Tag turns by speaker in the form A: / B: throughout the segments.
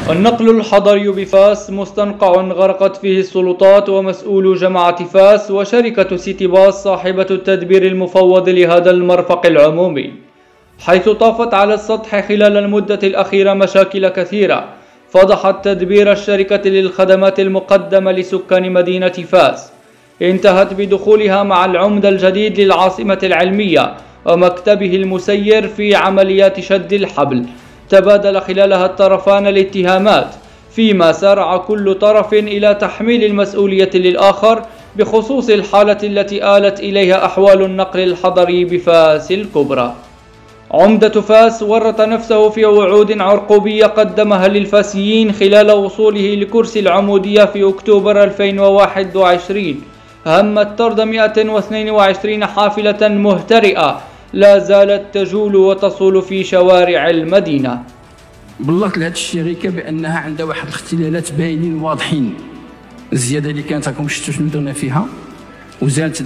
A: النقل الحضري بفاس مستنقع غرقت فيه السلطات ومسؤولو جماعة فاس وشركة سيتي باص صاحبة التدبير المفوض لهذا المرفق العمومي، حيث طافت على السطح خلال المدة الأخيرة مشاكل كثيرة فضحت تدبير الشركة للخدمات المقدمة لسكان مدينة فاس، انتهت بدخولها مع العمدة الجديد للعاصمة العلمية ومكتبه المسير في عمليات شد الحبل. تبادل خلالها الطرفان الاتهامات، فيما سارع كل طرف إلى تحميل المسؤولية للآخر بخصوص الحالة التي آلت إليها أحوال النقل الحضري بفاس الكبرى. عمدة فاس ورط نفسه في وعود عرقوبية قدمها للفاسيين خلال وصوله لكرسي العمودية في أكتوبر 2021، همت طرد 122 حافلة مهترئة لا زالت تجول وتصول في شوارع المدينة.
B: بلغت لهذه الشركة بأنها عندها واحد الاختلالات باينين واضحين. الزيادة اللي كانت راكم شفتوا شنو درنا فيها، وزالت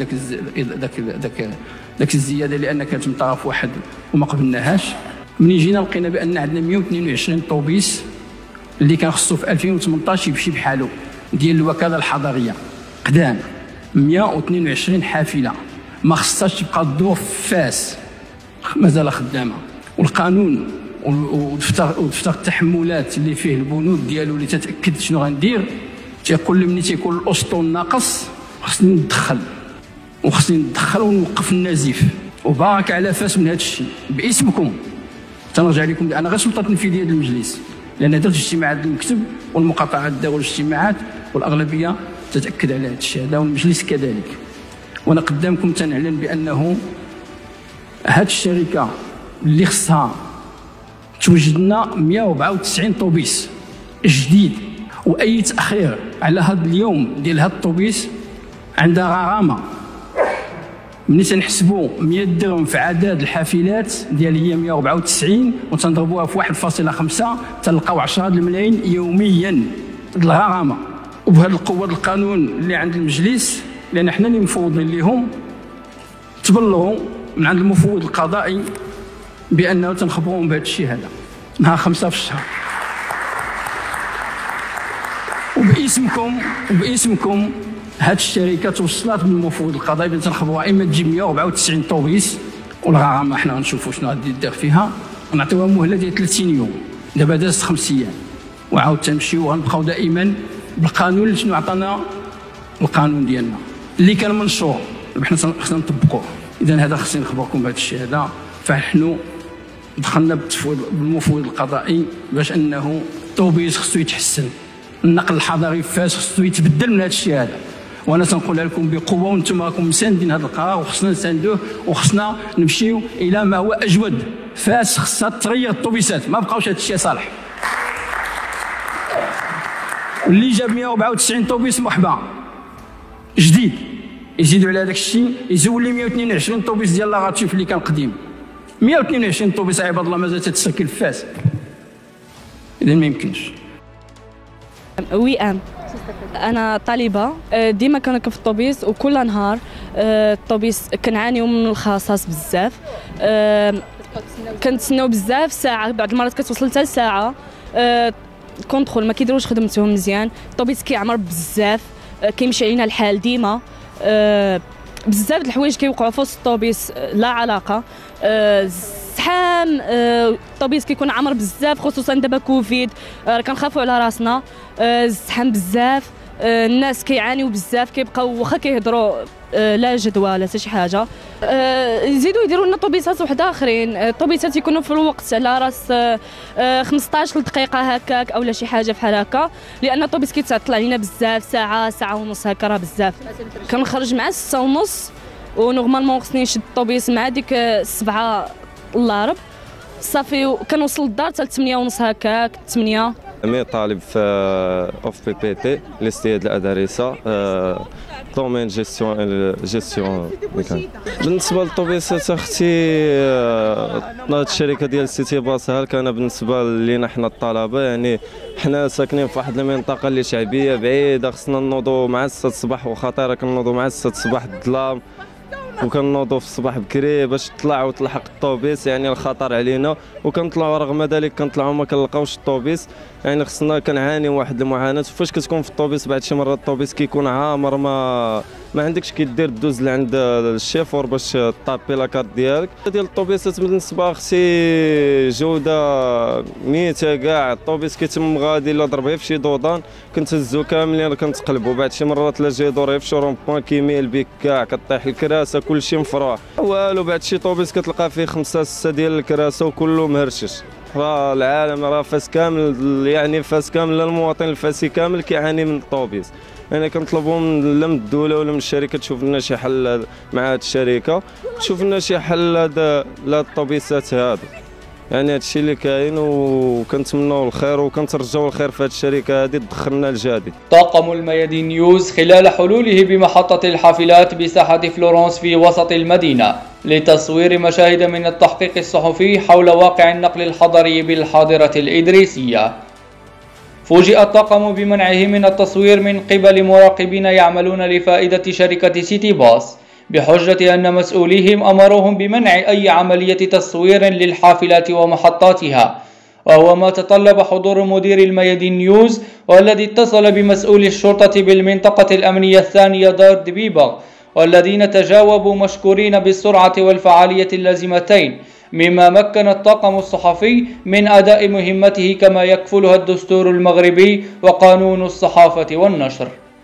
B: داك الزيادة لأن كانت من طرف واحد وما قبلناهاش. منين جينا لقينا بأن عندنا 122 طوبيس اللي كان خصو في 2018 يمشي بحالو ديال الوكالة الحضرية قدام، 122 حافلة ما خصهاش تبقى تدور في فاس، مازال خدامه. والقانون ودفتر التحملات اللي فيه البنود ديالو اللي تتاكد شنو غندير تيقول لي ملي تيكون الاسطول ناقص خصني ندخل ونوقف النزيف. وبارك على فاس من هذا الشيء باسمكم. تنرجع لكم انا غير سلطه تنفيذيه ديال المجلس، لان درت اجتماعات المكتب والمقاطعات داو الاجتماعات والاغلبيه تتاكد على هذا الشيء هذا، والمجلس كذلك. وانا قدامكم تنعلن بانه هذه الشركه اللي خصها توجد لنا 194 طوبيس جديد، واي تاخير على هذا اليوم ديال هذا الطوبيس عندها غرامه. ملي تنحسبوا 100 درهم في عدد الحافلات ديال هي 194 وتنضربوها في 1.5 تلقاو 10 الملايين يوميا الغرامه. وبهذه القوه القانون اللي عند المجلس، لان حنا اللي مفوضين لهم، تبلغوا من عند المفوض القضائي بانه تنخبروهم بهذا الشيء هذا نهار 5 في الشهر. وباسمكم هذه الشركه توصلات من المفوض القضائي بان تنخبروها اما تجيب 194 طوبيس والغرامه حنا غنشوفوا شنو غادي يدير فيها، ونعطيوها مهله ديال 30 يوم. دابا دازت 5 ايام وعاود تنمشيو وغنبقاو دائما بالقانون اللي شنو عطانا القانون ديالنا اللي كان منشور حنا خصنا نطبقوه. اذا هذا خصني نخبركم بهذا الشيء هذا. فنحن دخلنا بالمفوض القضائي باش انه الطوبيس خصو يتحسن، النقل الحضري في فاس خصو يتبدل من هذا الشيء هذا. وانا تنقولها لكم بقوه وانتم راكم مساندين هذا القرار وخصنا نساندوه وخصنا نمشيو الى ما هو اجود. فاس خصها تغير الطوبيسات، ما بقاوش هذا الشيء صالح. واللي جاب 194 طوبيس مرحبا جديد، يزيدوا على هذاك الشيء يزول لي 122 طوبيس ديال لاغاتيف اللي كان قديم. 122 طوبيس عباد الله مازال تتسكل في فاس، اذا ما يمكنش.
C: انا طالبه ديما كنركب في الطوبيس وكل نهار الطوبيس كنعانيو من الخصاص بزاف، كنتسناو بزاف ساعه، بعض المرات كتوصل حتى ساعه. كونترول ما كيديروش خدمتهم مزيان، الطوبيس كيعمر بزاف، كيمشي علينا الحال ديما. بزاف د الحوايج كيوقعوا في وسط الطوبيس لا علاقه. الزحام، الطوبيس كيكون عامر بزاف خصوصا دابا كوفيد، كنخافوا على راسنا. الزحام بزاف، الناس كيعانيو بزاف، كيبقاو واخا كيهضروا لا جدوى لا حتى شي حاجه. يزيدوا يديروا لنا طوبيسات وحده اخرين، الطوبيسات يكونوا في الوقت على راس 15 دقيقه هكاك او لا شي حاجه بحال هكا، لان الطوبيس كيتعطل علينا بزاف، ساعه ونص هكا راه بزاف. كنخرج مع 6:30 ونورمالمون خصني نشد الطوبيس مع ديك 7 الا ربع صافي، كنوصل للدار حتى 8:30 هكاك 8.
D: أنا طالب في اوف بي بي تي الاستياد الأدارسة، دومين جيستيون بالنسبة للطوبيسات اختي هاد الشركة ديال سيتي باص هالك. انا بالنسبة لينا حنا الطلبة يعني حنا ساكنين في واحد المنطقة اللي شعبية بعيدة، خصنا نوضوا مع 6 الصباح وخطيرة كنوضوا مع 6 الصباح الظلام، وكنوضوا في الصباح بكري باش تطلع وتلحق الطوبيس، يعني الخطر علينا. وكنطلعوا رغم ذلك كنطلعوا ما كنلقاوش الطوبيس، يعني خصنا كنعاني واحد المعاناه. فاش كتكون في الطوبيس بعد شي مرات الطوبيس كيكون عامر، ما عندكش كيدير دوز لعند الشيفور باش طابي لاكارت ديالك. ديال الطوبيسات بالنسبه اختي جوده ميته كاع. الطوبيس كيتم غادي الا ضرب في شي دودان كنتهزو كاملين كنتقلبوا، بعد شي مرات لا جاي دور في شي بوان كيميل بيك كاع كطيح الكراسه كلشي مفروح والو. بعد شي طوبيس كتلقى فيه 5 6 ديال الكراسه وكله مهرشش. راه العالم راه فاس كامل، يعني فاس كامل المواطن الفاسي كامل كيعاني من الطوبيس. يعني كنطلبوا من الدوله ولا من الشركه تشوف لنا شي حل مع هاد الشركه، تشوف لنا شي حل لهاد الطوبيسات هادو. يعني هادشي اللي كاين، وكنتمنوا الخير وكنترجوا الخير في هاد الشركه هادي تدخلنا الجديد.
A: طاقم الميادين نيوز خلال حلوله بمحطة الحافلات بساحة فلورنس في وسط المدينة لتصوير مشاهد من التحقيق الصحفي حول واقع النقل الحضري بالحاضرة الإدريسية. فوجئ الطاقم بمنعه من التصوير من قبل مراقبين يعملون لفائدة شركة سيتي باص، بحجة أن مسؤوليهم أمروهم بمنع أي عملية تصوير للحافلات ومحطاتها، وهو ما تطلب حضور مدير الميادين نيوز والذي اتصل بمسؤول الشرطة بالمنطقة الأمنية الثانية دارد بيبا، والذين تجاوبوا مشكورين بالسرعة والفعالية اللازمتين، مما مكن الطاقم الصحفي من أداء مهمته كما يكفلها الدستور المغربي وقانون الصحافة والنشر.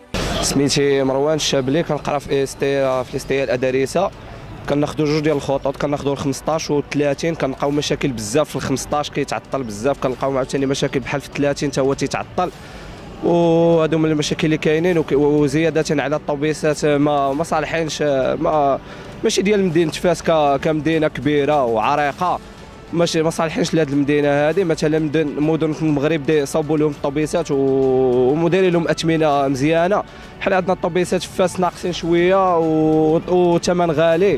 E: سميتي مروان الشابلي، كنقرا في الاستيا الاداريسه. كناخذوا جوج ديال الخطوط، كناخذوا ال 15 و 30. كنلقاو مشاكل بزاف في ال 15 كيتعطل بزاف، كنلقاو عاوتاني مشاكل بحال في 30 حتى هو تيتعطل. وهادو من المشاكل اللي كاينين. وزياده على الطوبيسات ما صالحينش، ماشي ديال مدينه فاس كمدينه كبيره وعريقه، ماشي ما صالحينش لهاد المدينه هذه. مثلا مدن المغرب صوبوا لهم الطوبيسات ومديرين لهم اثمنه مزيانه. حنا عندنا الطوبيسات في فاس ناقصين شويه وثمن غالي،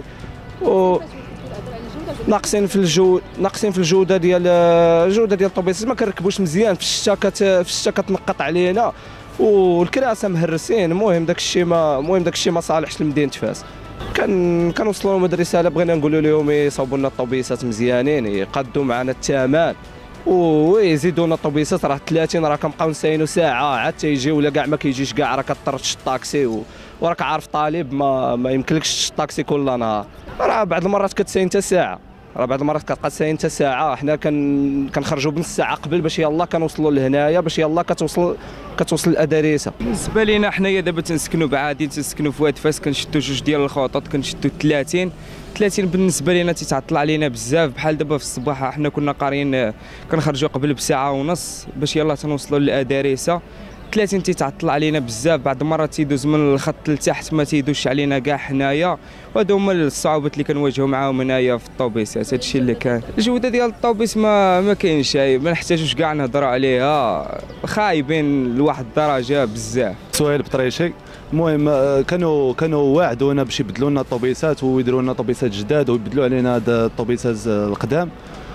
E: ناقصين في الجوده ديال الطوبيسات. ما كنركبوش مزيان في الشتاء كتنقط علينا، والكراسه مهرسين. المهم داك الشيء ما صالحش لمدينه فاس. كنوصلوا لهم هاد الرساله، بغينا نقولوا لهم يصاوبوا لنا الطوبيسات مزيانين، يقادوا معنا الثمن ويزيدوا لنا الطوبيسات. راه 30 راه كنبقاو نساينوا ساعه عاد تيجي، ولا كاع ما كيجيش كاع، راه كضطر تشد طاكسي وراك عارف طالب ما يمكنلكش تشد طاكسي كل نهار. راه بعض المرات كتساين حتى ساعه، كتبقى تساين حتى ساعه. حنا كنخرجوا بنص ساعه قبل باش يلاه كنوصلوا لهنايا، باش يلاه كتوصل الاداريسه.
F: بالنسبه لينا حنايا دابا تنسكنوا بعادين، تنسكنوا في واد فاس، كنشدوا جوج ديال الخطوط، كنشدوا 30 بالنسبه لينا تيتعطل علينا بزاف. بحال دابا في الصباح حنا كنا قاريين كنخرجوا قبل بساعه ونص باش يلاه تنوصلوا للاداريسه. 30 تيتعطل علينا بزاف، بعض المرات تيدوز من الخط لتحت ما تيدوش علينا كاع حنايا. وهادو هما الصعوبات اللي كنواجهوا معاهم هنايا في الطوبيسات. هادشي اللي كان. الجوده ديال الطوبيس ما كاينش شي، ما نحتاجوش كاع نهضروا عليها، خايبين لواحد الدرجه بزاف.
G: سؤال بطريشي. المهم كانوا واعدونا باش يبدلوا لنا الطوبيسات ويديروا لنا طوبيسات جداد ويبدلوا علينا هاد الطوبيسات القدام.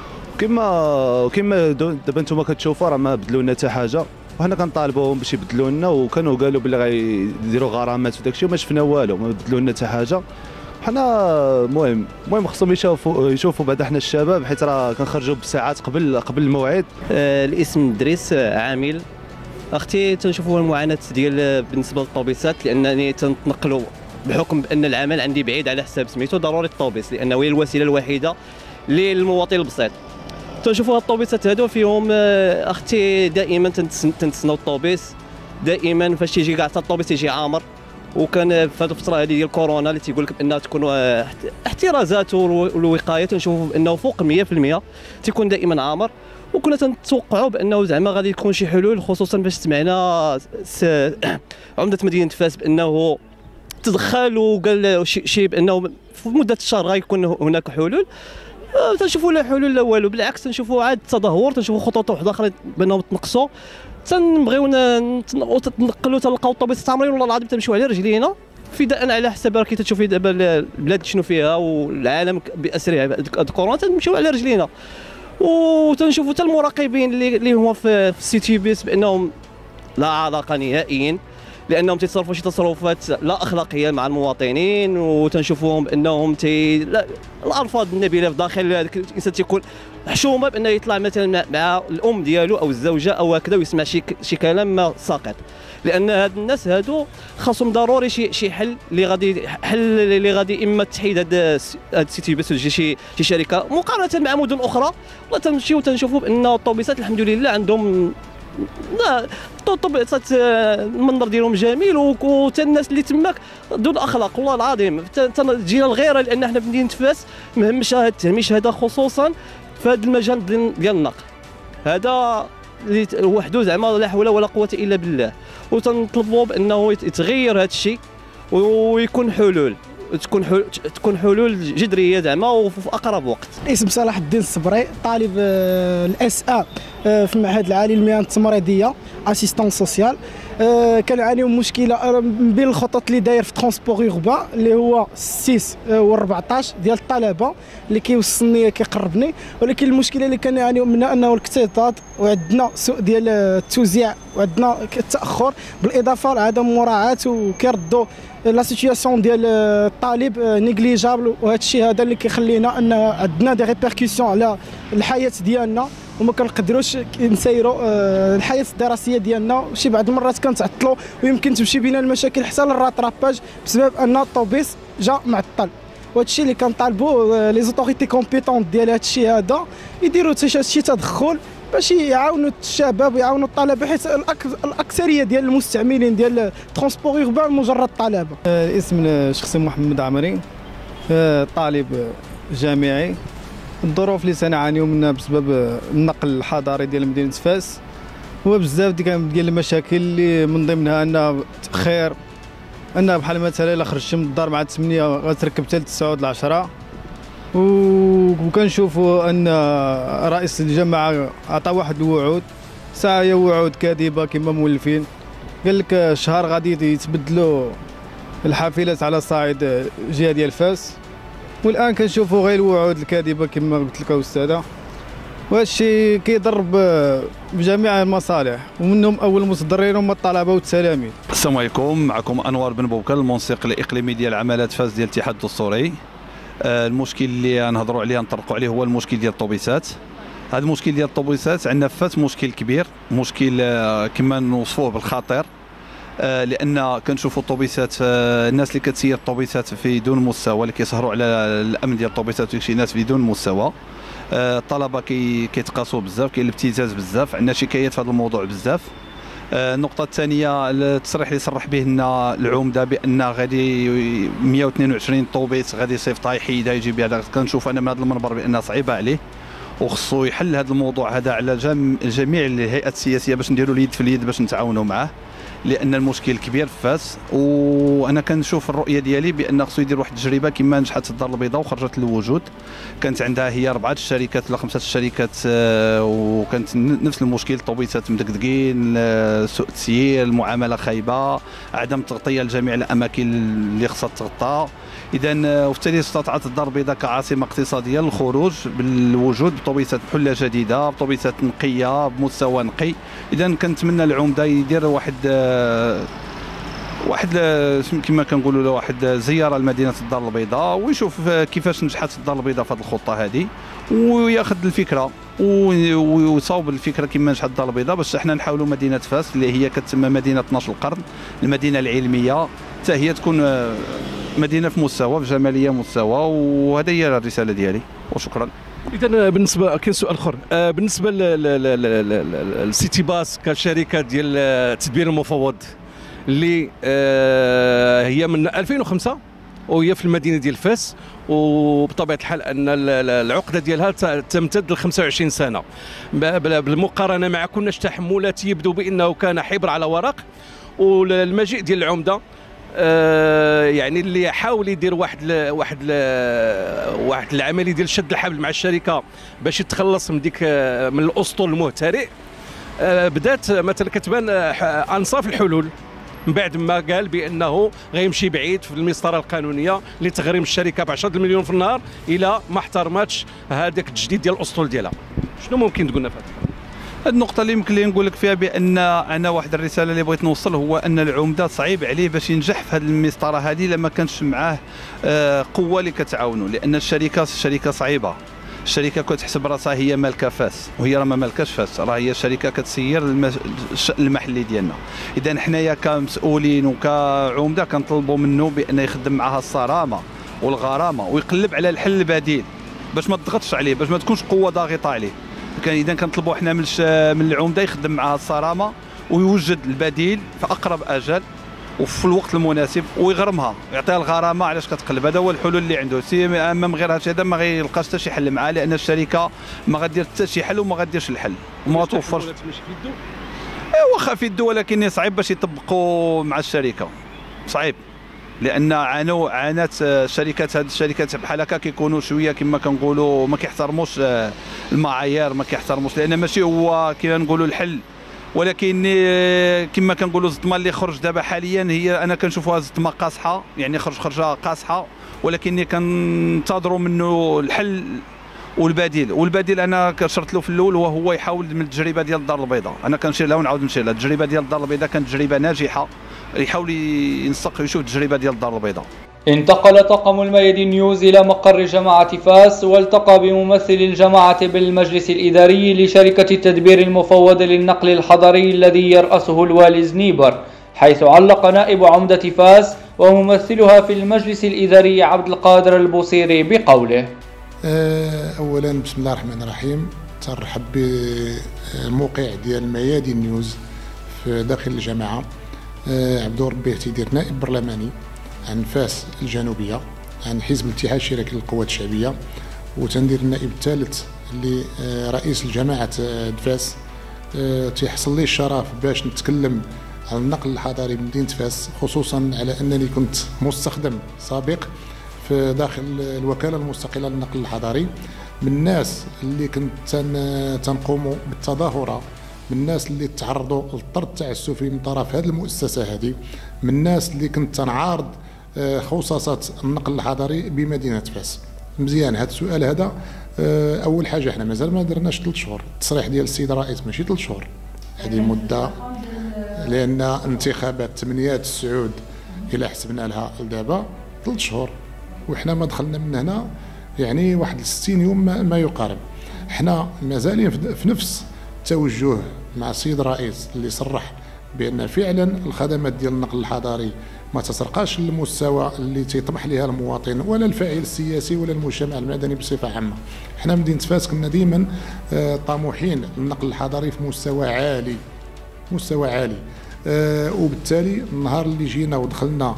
G: كما دابا نتوما كتشوفوا راه ما بدلوا لنا حتى حاجه، وحنا كنطالبوهم باش يبدلوا لنا، وكانوا قالوا بلي غيديروا غرامات وداك الشيء، وما شفنا والو، ما بدلوا لنا حتى حاجه. حنا المهم خصهم يشوفوا بعدا حنا الشباب، حيت راه كنخرجوا بساعات قبل الموعد.
H: الاسم دريس عامل. اختي تنشوفوا المعاناه ديال بالنسبه للطوبيسات، لانني تنتنقلوا بحكم بان العمل عندي بعيد على حساب سميتو، ضروري الطوبيس لانه هي الوسيله الوحيده للمواطن البسيط. تنشوفوا الطوبيسات هادو فيهم اختي دائما تنتسناو الطوبيس دائما. فاش تيجي كاع حتى الطوبيس تيجي عامر. وكان في هذه الفتره هذه ديال كورونا اللي تيقول لك بانها تكون احترازات والوقايه، تنشوفوا بانه فوق 100% تيكون دائما عامر. وكنا تنتوقعوا بانه زعما غادي يكون شي حلول، خصوصا باش سمعنا عمده مدينه فاس بانه تدخل وقال شي بانه في مده شهر غيكون هناك حلول. تنشوفوا لا حلول لا والو، بالعكس تنشوفوا عاد تدهور، تنشوفوا خطوط واحده اخرى بانهم تنقصوا. تنبغيو تنقلوا تلقاو الطوبيس عامرين والله العظيم تمشيو على رجلينا فداء على حساب راكي تشوفي دابا البلاد شنو فيها والعالم باسرها كورونا، تنمشيو على رجلينا. وتنشوفوا حتى المراقبين اللي هما في السيتي بيس بانهم لا علاقه نهائيا لانهم تيتصرفوا شي تصرفات لا اخلاقيه مع المواطنين، وتنشوفوهم بانهم الالفاظ النبيله في داخل هذاك الانسان تيكون حشومه بانه يطلع مثلا مع الام ديالو او الزوجه او هكذا ويسمع شي كلام ما ساقط. لان هاد الناس هادو خاصهم ضروري شي حل اللي غادي اما تحيد هاد السيتي بس شي شركه مقارنه مع مدن اخرى. ولا تمشيو تنشوفوا بان الطوبيسات الحمد لله عندهم طوبيسات المنظر ديالهم جميل، وتا الناس اللي تماك دون اخلاق والله العظيم. تجينا الغيره لان حنا في مدينه فاس مهمشه هذا التهميش هذا خصوصا في هذا المجال ديال النقل هذا اللي وحده زعما لا حول ولا قوه الا بالله. وتنطلبوا بانه يتغير هذا الشيء ويكون حلول، تكون حلول جذريه زعما وفي اقرب وقت.
I: اسم صلاح الدين الصبري، طالب الاس ا في المعهد العالي للمهن التمريضيه اسيستون سوسيال. كنعانيو من مشكله من بين الخطط اللي داير في ترونسبور اوربان اللي هو 6 و 14 ديال الطلبه اللي كيوصلني كيقربني، ولكن المشكله اللي كنعانيو منها انه الاكتظاظ وعندنا سوء ديال التوزيع وعندنا التاخر بالاضافه لعدم مراعاه وكيردوا لا سيتياسيون ديال الطالب نيجليجابل. وهذا الشيء هذا اللي كيخلينا ان عندنا دي ريبيركسيون على الحياه ديالنا وما كنقدروش نسيروا الحياه الدراسيه ديالنا. شي بعض المرات كنتعطلوا ويمكن تمشي بينا المشاكل حتى للراتراباج بسبب ان الطوبيس جا معطل. وهذا الشيء اللي كنطالبوا لي زوتوريتي كومبيتونت ديال هذا الشيء هذا يديروا شي تدخل باش يعاونوا الشباب ويعاونوا الطلبه، حيت الاكثريه ديال المستعملين ديال الترونسبور اوربان مجرد طلبه.
J: الاسم شخصي محمد عمري، طالب جامعي. الظروف اللي سنعانيو منها بسبب النقل الحضاري ديال مدينه فاس هو بزاف ديال المشاكل اللي من ضمنها ان تاخير، ان بحال مثلا الا خرجت من الدار مع 8 غتركب حتى 9 د 10. وكنشوفوا ان رئيس الجماعه عطى واحد الوعود، ساعه هي وعود كاذبه كما مولفين. قال لك شهر غادي يتبدلوا الحافلات على صعيد جهه ديال فاس، والان كنشوفوا غير الوعود الكاذبه كما قلت لك استاذه. وهذا الشيء كيضرب بجميع المصالح ومنهم اول المتضررين هما الطلبه والتلاميذ.
G: السلام عليكم، معكم انوار بن بوكل المنسق الاقليمي ديال عمالات فاس ديال الاتحاد الدستوري. المشكل اللي نهضروا عليه نطرقوا عليه هو المشكل ديال الطوبيسات. هذا المشكل ديال الطوبيسات عندنا فاس مشكل كبير، مشكل كما نوصفوه بالخطير، لان كنشوفوا الطوبيسات الناس اللي كتسير الطوبيسات في دون مستوى، اللي كيسهروا على الامن ديال الطوبيسات وشي ناس في دون مستوى. الطلبه كيتقاسوا بزاف، كاين الابتزاز بزاف، عندنا شكايات في هذا الموضوع بزاف. النقطة الثانية التصريح اللي صرح به لنا العمدة بأن غادي 122 طوبيس غادي يصيفطها يحيدها يجي بها، كنشوف أنا من هذا المنبر بأنها صعيبة عليه، وخصو يحل هذا الموضوع هذا على جميع الهيئات السياسية باش نديروا اليد في اليد باش نتعاونوا معاه، لأن المشكل كبير في فاس. وأنا كنشوف الرؤية ديالي بأن خصو يدير واحد التجربة كما نجحت الدار البيضاء وخرجت للوجود. كانت عندها هي 4 الشركات ولا 5 الشركات، وكانت نفس المشكل، الطوبيسات مدقدقين، سوء التسيير، المعاملة خايبة، عدم تغطية لجميع الأماكن اللي خصها تغطى. إذا وبالتالي استطاعت الدار البيضاء كعاصمة اقتصادية الخروج بالوجود بطوبيسات بحلة جديدة، بطوبيسات نقية بمستوى نقي. إذا كنتمنى العمدة يدير واحد كما كنقولوا له واحد زياره لمدينه الدار البيضاء ويشوف كيفاش نجحت الدار البيضاء في هذه الخطه هذه، وياخذ الفكره ويصاوب الفكره كما نجحت الدار البيضاء، باش احنا نحاولوا مدينه فاس اللي هي كتسمى مدينه 12 القرن، المدينه العلميه، حتى هي تكون مدينه في مستوى، في جماليه مستوى. وهذه هي الرساله ديالي وشكرا.
K: اذا بالنسبه كاين سؤال اخر، بالنسبه للسيتي باس كشركه ديال التدبير المفوض اللي هي من 2005 وهي في المدينه ديال فاس، وبطبيعه الحال ان العقده ديالها تمتد ل 25 سنه، بالمقارنه مع كل تحملات يبدو بانه كان حبر على ورق. والمجيء ديال العمده يعني اللي حاول يدير واحد العمليه ديال شد الحبل مع الشركه باش يتخلص من من الاسطول المهترئ، بدات مثلا كتبان انصاف الحلول من بعد ما قال بانه غيمشي بعيد في المسطره القانونيه لتغريم الشركه ب 10 مليون في النهار الى ما احترماتش هذاك التجديد ديال الاسطول ديالها. شنو ممكن تقولنا في هذا؟
G: النقطة اللي يمكن لي نقول لك فيها بأن أنا واحد الرسالة اللي بغيت نوصل هو أن العمدة صعيب عليه باش ينجح في هذه المسطرة هذه لما كانش معاه قوة اللي كتعاونوا، لأن الشركة صعيبة. الشركة كتحسب راسها هي مالكة فاس، وهي راه ما مالكاش فاس، راه هي شركة كتسير الشأن المحلي ديالنا. إذا حنايا كمسؤولين وكعمدة كنطلبوا منه بأن يخدم معها الصرامة والغرامة ويقلب على الحل البديل باش ما تضغطش عليه، باش ما تكونش قوة ضاغطة عليه. اذا كنطلبوا حنا من العمده يخدم معها الصرامه ويوجد البديل في اقرب اجل وفي الوقت المناسب ويغرمها، يعطيها الغرامه علاش كتقلب. هذا هو الحلول اللي عنده. اما من غير هذا ما غيلقاش حتى شي حل معاه، لان الشركه ما غدير حتى شي حل وما غديرش الحل وما توفرش. واخا في يدو، ولكن صعيب باش يطبقوا مع الشركه، صعيب، لان عانات الشركات. هذه الشركات بحال هكا كيكونوا شويه كما كنقولوا ما كيحترموش المعايير، ما كيحترموش، لان ماشي هو كما نقولوا الحل، ولكن كما كنقولوا الزطمه اللي خرج دابا حاليا هي انا كنشوفوها زطمه قاصحه، يعني خرجه قاصحه، ولكن كننتظروا منه الحل والبديل انا كشرت له في الاول وهو يحاول من التجربه ديال الدار البيضاء. انا كنشير لها ونعاود نشير لها، التجربه ديال الدار البيضاء كانت تجربه ناجحه، يحاول ينسق يشوف التجربه ديال الدار البيضاء.
A: انتقل طاقم الميادين نيوز إلى مقر جماعة فاس، والتقى بممثل الجماعة بالمجلس الإداري لشركة التدبير المفوض للنقل الحضري الذي يرأسه الوالي زنيبر، حيث علق نائب عمدة فاس وممثلها في المجلس الإداري عبد القادر البوصيري بقوله:
L: أولا بسم الله الرحمن الرحيم، ترحب بالموقع ديال الميادين نيوز في داخل الجماعة. عبدو ربي تيدير نائب برلماني عن فاس الجنوبية، عن حزب الاتحاد الشراكي للقوات الشعبية، وتندير النائب الثالث اللي رئيس الجماعة فاس. تيحصل لي الشرف باش نتكلم على النقل الحضري بمدينة فاس، خصوصا على أنني كنت مستخدم سابق في داخل الوكالة المستقلة للنقل الحضري، من الناس اللي كنت تنقوم بالتظاهرة، من الناس اللي تعرضوا للطرد التعسفي من طرف هذه المؤسسة هذه، من الناس اللي كنت تنعارض خصاصة النقل الحضري بمدينة فاس. مزيان هذا السؤال هذا. أول حاجة احنا مازال ما درناش 3 شهور، التصريح ديال السيد الرئيس ماشي 3 شهور، هذه مدة، لأن انتخابات 8 السعود إلى حسبنا لها لدابا 3 شهور، وإحنا ما دخلنا من هنا يعني واحد 60 يوم ما يقارب. احنا مازالين في نفس التوجه مع السيد الرئيس اللي صرح بأن فعلا الخدمات ديال النقل الحضري ما تسرقاش للمستوى اللي تيطمح لها المواطن ولا الفاعل السياسي ولا المجتمع المدني بصفة عامة. احنا مدينة فاس كنا ديما طموحين للنقل الحضري في مستوى عالي، وبالتالي النهار اللي جينا ودخلنا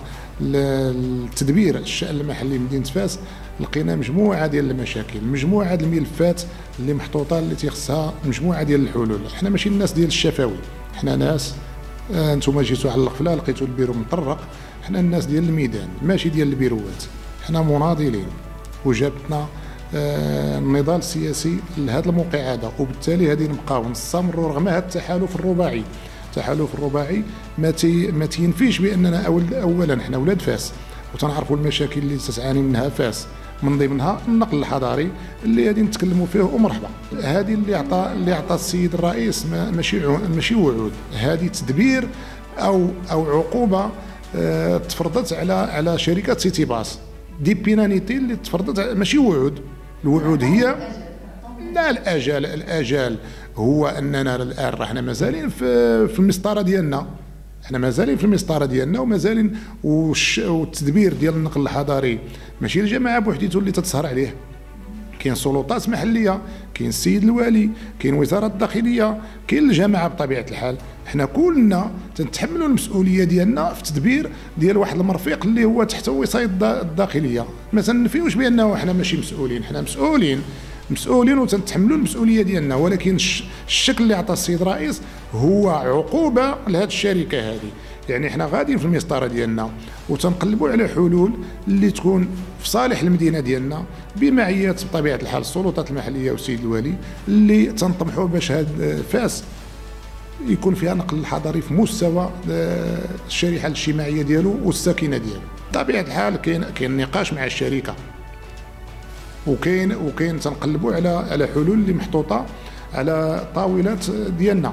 L: لتدبير الشأن المحلي مدينة فاس لقينا مجموعة ديال المشاكل، مجموعة ديال الملفات اللي محطوطة اللي تيخصها مجموعة ديال الحلول. احنا ماشي الناس ديال الشفاوي، احنا ناس انتم جيتوا على القفله لقيتوا البيرو مطرق، احنا الناس ديال الميدان ماشي ديال البيروات، احنا مناضلين وجابتنا النضال السياسي لهذا الموقع هذا، وبالتالي غادي نبقاو نستمروا رغم هذا التحالف الرباعي. التحالف الرباعي ما تينفيش باننا اولا احنا ولاد فاس وتنعرفوا المشاكل اللي تتعاني منها فاس، من ضمنها النقل الحضري اللي غادي نتكلموا فيه ومرحبا. هذه اللي عطى السيد الرئيس ماشي وعود، هذه تدبير او عقوبه تفرضت على شركه سيتي باص، دي بينانيتي اللي تفرضت، ماشي وعود. الوعود هي لا الاجال هو اننا الان راحنا مازالين في المسطره ديالنا، احنا مازالين في المسطره ديالنا ومازالين، والتدبير ديال النقل الحضري ماشي الجماعه بوحديته اللي تتسهر عليه، كاين سلطات محليه، كاين السيد الوالي، كاين وزاره الداخليه، كاين الجماعه بطبيعه الحال. احنا كلنا تنتحملوا المسؤوليه ديالنا في تدبير ديال واحد المرفق اللي هو تحت وصايه الداخليه. ما تنفيوش بانه احنا ماشي مسؤولين، احنا مسؤولين وتنتحملوا المسؤوليه ديالنا، ولكن الشكل اللي عطى السيد الرئيس هو عقوبه لهذه الشركه هذه. يعني احنا غاديين في المسطره ديالنا وتنقلبوا على حلول اللي تكون في صالح المدينه ديالنا بمعيه بطبيعه الحال السلطات المحليه والسيد الوالي، اللي تنطمحوا باش هاد فاس يكون فيها نقل الحضري في مستوى الشريحه الاجتماعيه ديالو والساكنه ديالو. بطبيعه الحال كاين نقاش مع الشركه، وكاين تنقلبوا على حلول اللي محطوطه على طاولات ديالنا.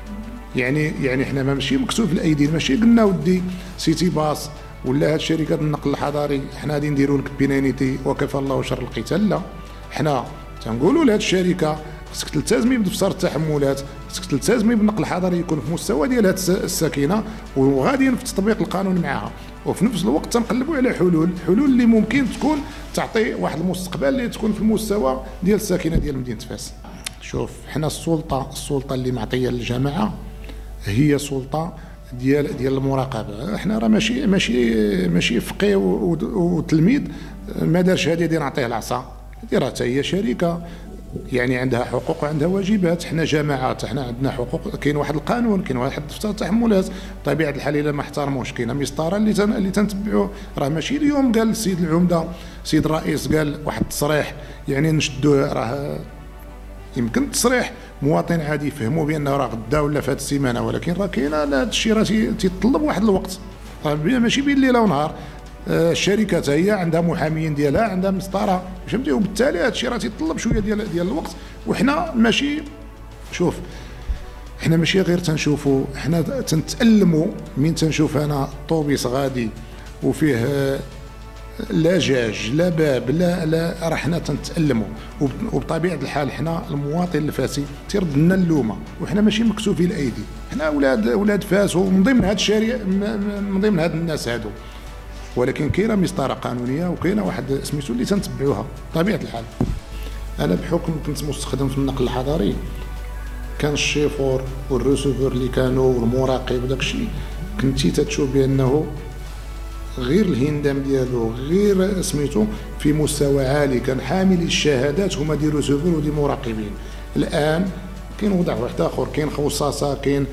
L: يعني حنا ماشي مكتوب في الايدي، ماشي قلنا ودي سيتي باص ولا هاد شركات النقل الحضاري حنا غادي نديروا لك بينانيتي وكفى الله شر القتال. لا، حنا تنقولوا لهاد الشركه خصك تلتزمي بدفتر التحملات، خصك تلتزمي بالنقل الحضري يكون في مستوى ديال هاد الساكنه، وغاديين في تطبيق القانون معها. وفي نفس الوقت تنقلبوا على حلول اللي ممكن تكون تعطي واحد المستقبل اللي تكون في المستوى ديال الساكنه ديال مدينه فاس. شوف، حنا السلطه اللي معطيه للجماعه هي سلطه ديال المراقبه. حنا راه ماشي فقيه وتلميذ ما دارش هذه ديال نعطيه العصا، هذه راه حتى هي شركه يعني عندها حقوق وعندها واجبات. حنا جماعات، حنا عندنا حقوق، كاين واحد القانون، كاين واحد دفتر التحملات. بطبيعه الحال الا ما احترموش كاينه مسطره اللي تنتبعوه. راه ماشي اليوم قال السيد العمده السيد الرئيس قال واحد التصريح يعني نشدوه، راه يمكن التصريح مواطن عادي يفهموا بانه راه غدا ولا في هذه السيمانه، ولكن راه كاين هذا الشيء راه تيطلب واحد الوقت، راه ماشي بين الليله ونهار. الشركات هي عندها محاميين ديالها، عندها مسطره، فهمتي؟ وبالتالي هذا الشيء راه تيطلب شويه ديال الوقت. وحنا ماشي، شوف، حنا ماشي غير تنشوفوا، حنا تنتألموا من تنشوف انا طوبيس غادي وفيه لا جاج لا باب لا راه حنا تنتألموا. وبطبيعه الحال حنا المواطن الفاسي تيرد لنا اللومه، وحنا ماشي مكتوفي الايدي، حنا اولاد فاس ومن ضمن هاد الشارع، من ضمن هاد الناس هادو. ولكن كاينه مسطره قانونيه وكاينه واحد سميتو اللي تنتبعوها بطبيعه الحال. انا بحكم كنت مستخدم في النقل الحضري، كان الشيفور والريسيفور اللي كانوا والمراقب وداك الشيء، كنتي تتشوف بانه غير الهندام ديالو غير سميتو في مستوى عالي، كان حاملي الشهادات هما دي ريسيفور ودي مراقبين. الان كاين وضع واحد اخر، كاين خوصاصه، كاين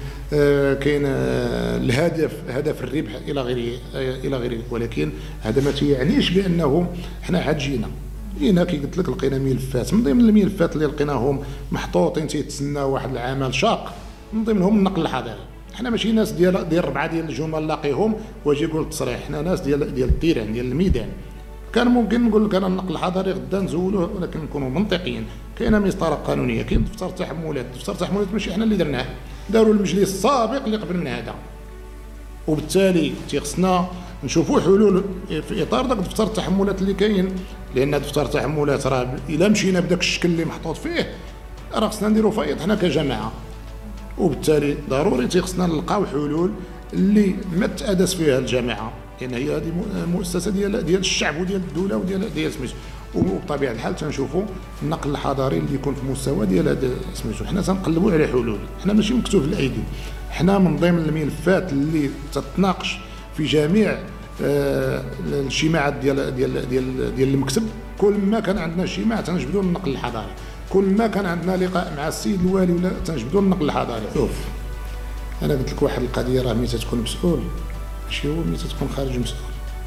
L: هدف الربح الى غيره. ولكن هذا ما تيعنيش بانه حنا عاد جينا كي قلت لك لقينا ملفات، من ضمن الملفات اللي لقيناهم محطوطين تيتسناو واحد العمل شاق، من ضمنهم النقل الحضري. حنا ماشي ناس ديال 4 ديال الجمل لاقيهم واجي يقول التصريح، حنا ناس ديال التيران ديال الميدان. كان ممكن نقول لك انا النقل الحضري غدا نزولوه، ولكن نكونوا منطقيين. كاينه مسطره قانونيه، كاين دفتر التحملات. دفتر التحملات ماشي حنا اللي درناه، داروا المجلس السابق اللي قبل من هذا. وبالتالي تيخصنا نشوفوا حلول في اطار داك دفتر التحملات اللي كاين، لان دفتر التحملات راه الا مشينا بداك الشكل اللي محطوط فيه راه خصنا نديروا فايض حنا كجماعه. وبالتالي ضروري تيخصنا نلقاو حلول اللي ما تأدس فيها الجماعه، لان هي هذه مؤسسه ديال الشعب وديال الدوله وديال سميتو. وبطبيعه الحال تنشوفوا النقل الحضاري اللي يكون في مستوى ديال هذا سميتو. حنا تنقلبوا على حلول، حنا ماشي مكتوب في الايدي. حنا من ضمن الملفات اللي تتناقش في جميع الاجتماعات ديال المكتب، كل ما كان عندنا اجتماع تنجبدوا النقل الحضاري، كل ما كان عندنا لقاء مع السيد الوالي ولا تنجبدوا النقل الحضاري. شوف، انا قلت لك واحد القضيه، راه ملي تكون مسؤول ماشي هو ملي تكون خارج مسؤول.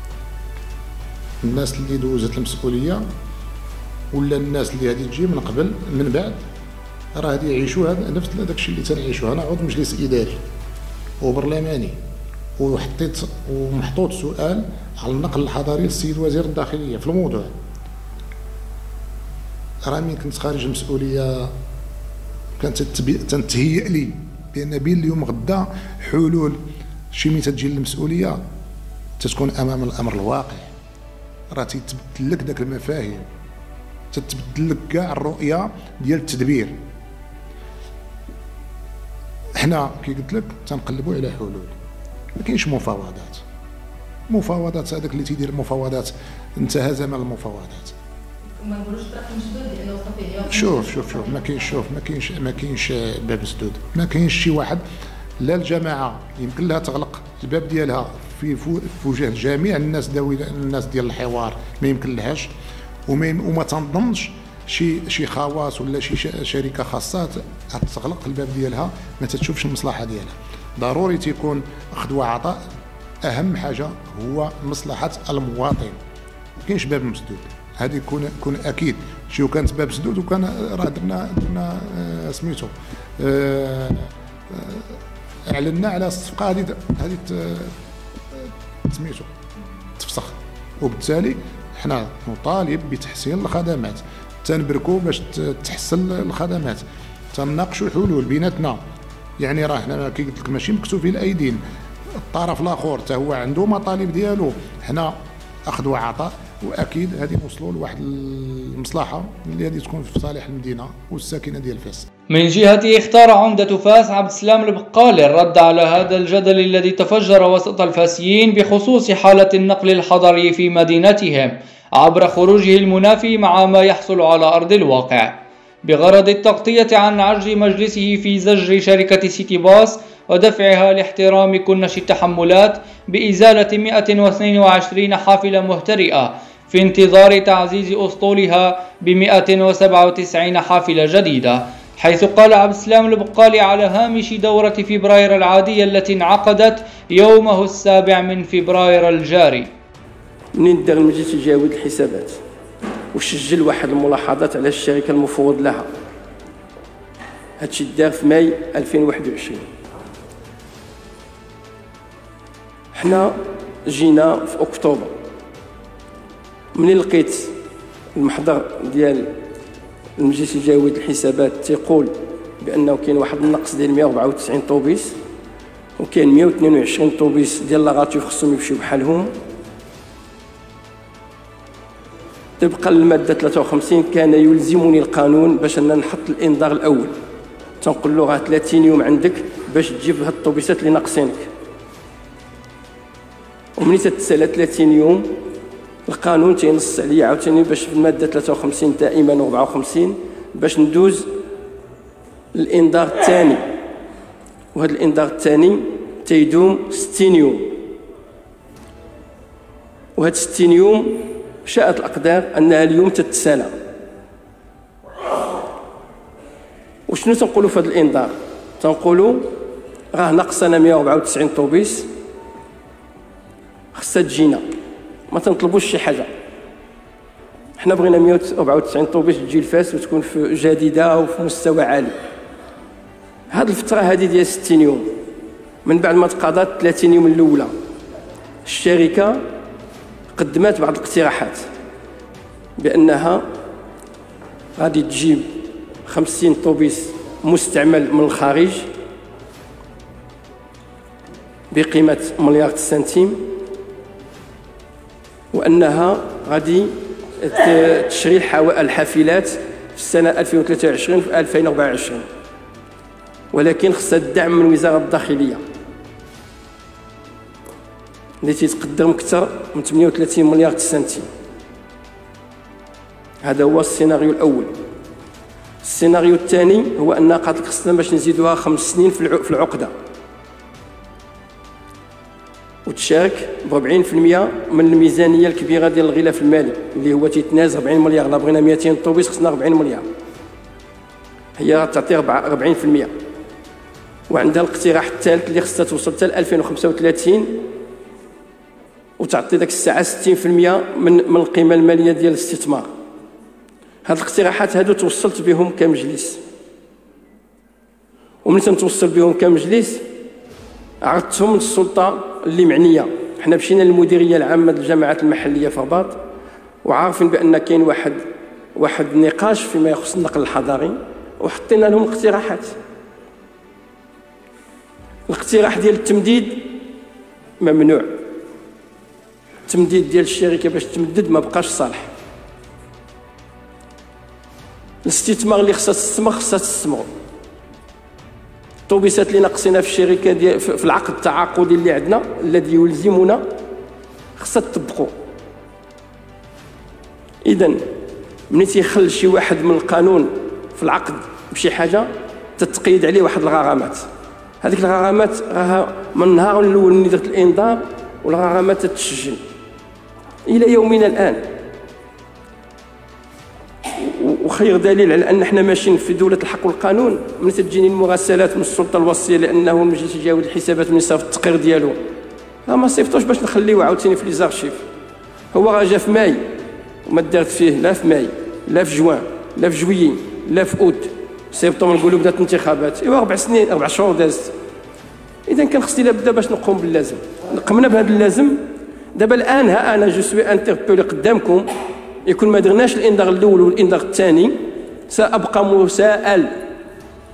L: الناس اللي دوزت المسؤوليه ولا الناس اللي غادي تجي من قبل من بعد راه غادي يعيشوا هذا نفس داك الشيء اللي تنعيشوه. انا عضو مجلس اداري وبرلماني، ومحطوط سؤال على النقل الحضري للسيد وزير الداخليه في الموضوع. راه ملي كنت خارج المسؤوليه كانت تنتهيأ لي بان بين اليوم غدا حلول شي ملي تجي للمسؤوليه تتكون امام الامر الواقع، راه تيتبدل لك داك المفاهيم، تتبدل لك كاع الرؤيه ديال التدبير. حنا كي قلت لك تنقلبوا على حلول، ما كاينش مفاوضات هذاك اللي تيدير المفاوضات انتهى زمن المفاوضات.
M: وما نقولوش طرف مسدود لانه صافي.
L: شوف ما كاينش باب مسدود، ما كاينش شي واحد. لا الجماعه يمكن لها تغلق الباب ديالها في وجه جميع الناس ديال الحوار، ما يمكن لهاش. وما تنظنش شي خواص ولا شي شركه خاصه تغلق الباب ديالها ما تتشوفش المصلحه ديالها. ضروري تيكون اخذ وعطاء، اهم حاجه هو مصلحه المواطن. ما كاينش باب مسدود، هذه يكون اكيد. شو كانت باب مسدود وكان راه درنا سميتو اعلنا على الصفقه هذه سميتو تفسخ. وبالتالي حنا نطالب بتحسين الخدمات، تنبركو باش تحسن الخدمات. تناقشوا حلول بيناتنا. يعني راه حنا كي قلت لك ماشي مكتوفين الايدين، الطرف الاخر حتى هو عنده مطالب ديالو، حنا اخذ وعطاء، واكيد غادي نوصلوا لواحد المصلحه اللي غادي تكون في صالح المدينه والساكنه ديال فاس.
A: من جهته اختار عمدة فاس عبد السلام البقالي الرد على هذا الجدل الذي تفجر وسط الفاسيين بخصوص حالة النقل الحضري في مدينتهم عبر خروجه المنافي مع ما يحصل على أرض الواقع، بغرض التغطية عن عجز مجلسه في زجر شركة سيتي باص ودفعها لاحترام كنش التحملات بإزالة 122 حافلة مهترئة في انتظار تعزيز أسطولها ب 197 حافلة جديدة، حيث قال عبد السلام البقالي على هامش دورة فبراير العادية التي انعقدت يومه 7 من فبراير الجاري.
N: منين دار المجلس يجاود الحسابات وسجل واحد الملاحظات على الشركة المفوض لها، هادشي دار في ماي 2021. حنا جينا في أكتوبر، منين لقيت المحضر ديال المجلس يجاود الحسابات تيقول بانه كاين واحد النقص ديال 194 طوبيس وكاين 122 طوبيس ديال لاغاتيو خصهم يمشيو بحالهم. طبقا للماده 53 كان يلزمني القانون باش انا نحط الانذار الاول، تنقول له راه 30 يوم عندك باش تجيب هاد الطوبيسات اللي ناقصينك، ومنين تتسالى 30 يوم القانون تينص عليا عاوتاني باش في الماده 53 دائما و 54 باش ندوز الانذار الثاني، وهذا الانذار الثاني تيدوم 60 يوم، وهاد 60 يوم شاءت الاقدار انها اليوم تتسالى. وشنو تنقولوا في هذا الانذار؟ تنقولوا راه ناقصنا 194 طوبيس خصها تجينا، ما تنطلبوش شي حاجه، حنا بغينا 194 طوبيس تجي لفاس وتكون في جديده وفي مستوى عالي. هذه الفتره هذه ديال 60 يوم من بعد ما تقاضات 30 يوم الاولى، الشركه قدمت بعض الاقتراحات بانها غادي تجيب 50 طوبيس مستعمل من الخارج بقيمه مليار سنتيم، وانها غادي تشري الحافلات في السنه 2023 في 2024، ولكن خصها الدعم من وزاره الداخليه اللي تيتقدر اكثر من 38 مليار سنتيم. هذا هو السيناريو الاول. السيناريو الثاني هو ان قالت لك خصنا باش نزيدوها 5 سنين في العقده وتشارك ب 40% من الميزانيه الكبيره ديال الغلاف المالي اللي هو تيتناز 40 مليار. لا بغينا 200 طوبيس خصنا 40 مليار، هي تعطي 40%. وعندها الاقتراح الثالث اللي خصها توصل حتى ل 2035 وتعطي داك الساعه 60% من القيمه الماليه ديال الاستثمار. هاد الاقتراحات هادو توصلت بهم كمجلس، وملي تنتوصل بهم كمجلس عرضتهم للسلطه اللي معنيه. حنا مشينا للمديريه العامه للجامعات المحليه في الرباط وعارفين بان كاين واحد النقاش فيما يخص النقل الحضاري، وحطينا لهم اقتراحات. الاقتراح ديال التمديد ممنوع، التمديد ديال الشركه باش تمدد ما بقاش صالح. الاستثمار اللي خصها تستثمر، الطوبيسات اللي ناقصينها في الشركه ديال في العقد التعاقدي اللي عندنا الذي يلزمنا خصها تطبقوا. اذا ملي تيخل شي واحد من القانون في العقد بشي حاجه تتقيد عليه واحد الغرامات، هذيك الغرامات راها من النهار الاول اللي درت الانذار والغرامات تتسجل الى يومنا الان. وخير دليل على ان احنا ماشيين في دوله الحق والقانون ملي تجيني المراسلات من السلطه الوصيه لانه المجلس يجاود الحسابات من صيفط التقرير ديالو، راه ما صيفطوش باش نخليوه عاوتاني في لي زارشيف. هو راه جا في ماي وما دارت فيه لا في ماي لا في جوان لا في جويي لا في اوت، صيفطوا نقولوا بدات الانتخابات، ايوا 4 سنين 4 شهور دازت. اذا كان خصني لابد باش نقوم باللازم، قمنا بهذا اللازم. دابا الان ها انا جو سوي انتربولي قدامكم، يكون ما درناش الانذار الاول والانذار الثاني سابقى مساءل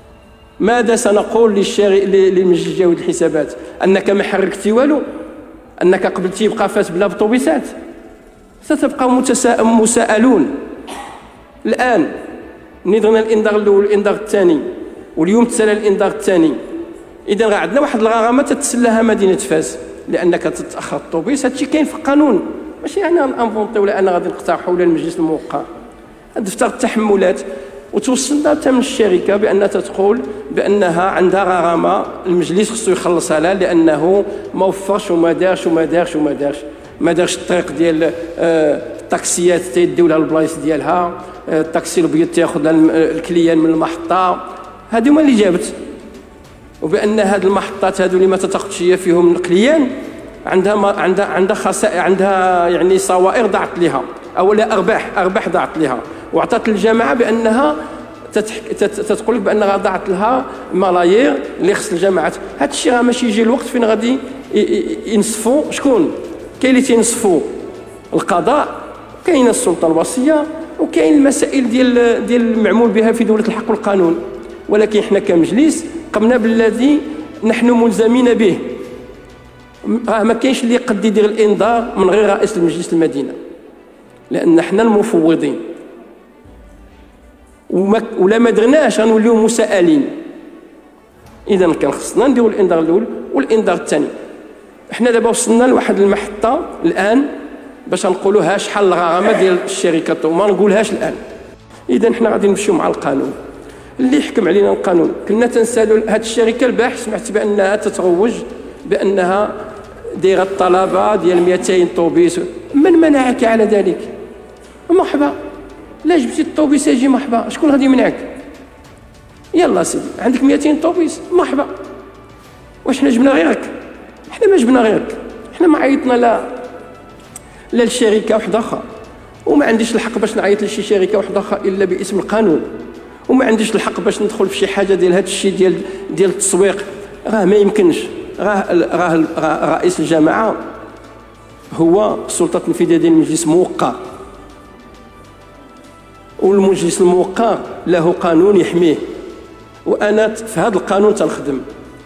N: ماذا سنقول للمجلس الجهوي للحسابات؟ أنك ما حركتي والو؟ أنك قبلتي يبقى فات بلا بطوبيسات؟ ستبقى مساءلون. الآن نضرنا الإنذار الأول والإنذار الثاني، واليوم تسالى الإنذار الثاني. إذا راه عندنا واحد الغرامة تتسلاها مدينة فاس لأنك تتأخر الطوبيس. هادشي كاين في القانون، ماشي أنا غنفونطي ولا أنا غادي نقترحوا ولا المجلس الموقع. دفتر التحملات وتوصلنا حتى من الشركة بأنها تقول بأنها عندها غرامة المجلس خصو يخلصها لها لأنه ما وفرش وما دارش ما دارش الطريق ديال التاكسيات تيديو لها البلايص ديالها، التاكسي الابيض تياخذ الكليان من المحطة. هادو هما اللي جابت. وبأن هاد المحطات هادو اللي ما تتاخذش هي فيهم الكليان عندها خسائر، عندها يعني صوائر ضاعت لها او لا ارباح ضاعت لها، وعطات الجماعه بانها تتقول لك بانها ضاعت لها ملايير اللي خص الجماعات. هذا الشيء راه ماشي يجي الوقت فين غادي ينصفوا. شكون كاين اللي تينصفوا؟ القضاء، كاين السلطه الوصيه، وكاين المسائل ديال المعمول بها في دوله الحق والقانون. ولكن احنا كمجلس قمنا بالذي نحن ملزمين به. ما كاينش اللي يقد يدير الانذار من غير رئيس المجلس المدينه، لان احنا المفوضين، ولا ما درناش غنوليو مسائلين. اذا كان خصنا نديروا الانذار الاول والانذار الثاني. احنا دابا وصلنا لواحد المحطه الان باش نقولوا ها شحال الغرامه ديال الشركه وما نقولهاش الان. اذا احنا غادي نمشيو مع القانون اللي يحكم علينا. القانون كنا تنسالوا هذه الشركه البارح سمعت بانها تتروج بانها دايره الطلبه ديال 200 طوبيس. من منعك على ذلك؟ مرحبا، لا جبتي الطوبيس يجي مرحبا، شكون غادي يمنعك؟ يلا سيدي عندك 200 طوبيس مرحبا. واش حنا جبنا غيرك؟ حنا ما جبنا غيرك، حنا ما عيطنا لا لشركه واحده اخرى، وما عنديش الحق باش نعيط لشي شركه واحده اخرى الا باسم القانون، وما عنديش الحق باش ندخل في شي حاجه ديال هذا الشيء ديال التسويق. راه ما يمكنش. راه رئيس الجماعه هو السلطه التنفيذيه ديال المجلس موقر، والمجلس الموقر له قانون يحميه، وانا في هذا القانون تنخدم.